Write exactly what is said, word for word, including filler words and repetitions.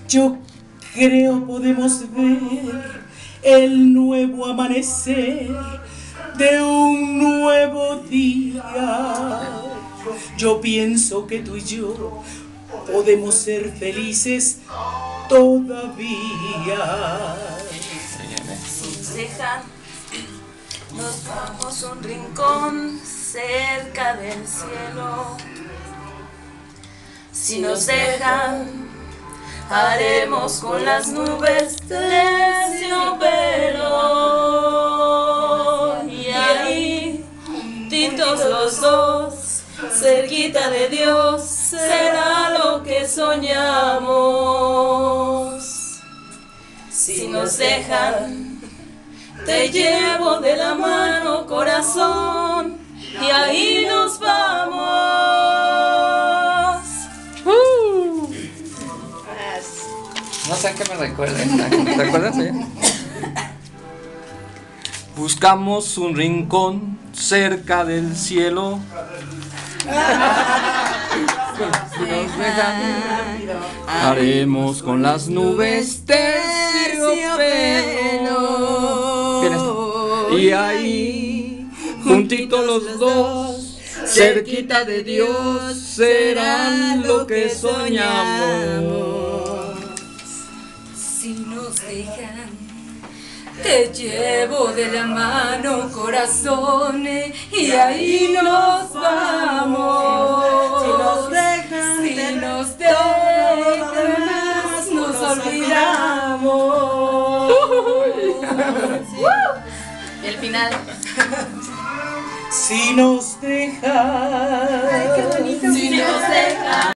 Yo creo podemos ver el nuevo amanecer de un nuevo día. Yo pienso que tú y yo podemos ser felices todavía. Si nos dejan, nos vamos a un rincón cerca del cielo. Si nos dejan, haremos con las nubes terciopelo. Y ahí, juntitos los dos, cerquita de Dios, será lo que soñamos. Si nos dejan, te llevo de la mano, corazón, y ahí nos vamos. Uh. No sé a qué me recuerda. ¿Te acuerdas? ¿Eh? Buscamos un rincón cerca del cielo. Si nos dejan, haremos con las nubes terciopelo. Bien esto. Y ahí, juntitos los dos, cerquita de Dios, serán lo que soñamos. Si nos dejan, te llevo de la mano, corazón, y ahí nos vamos. Si nos dejan, si nos dejan, nos olvidamos. Sí. Y el final. Si nos dejan, si nos dejan.